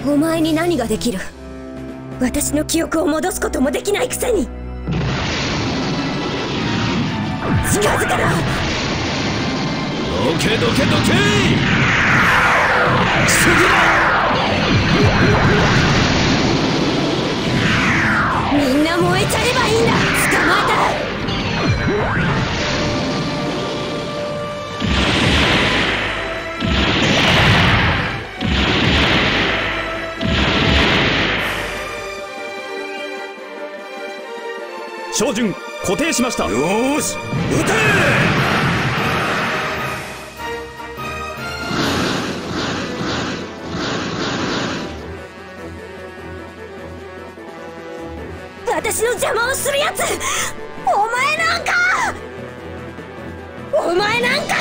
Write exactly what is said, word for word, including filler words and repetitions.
お前に何ができる？私の記憶を戻すこともできないくせに。近づくな。 どけどけどけ。すぐだ。 みんな燃えちゃえばいいんだ。捕まえた。 照準固定しました。 よーし、撃て。 私の邪魔をするやつ、お前なんかお前なんか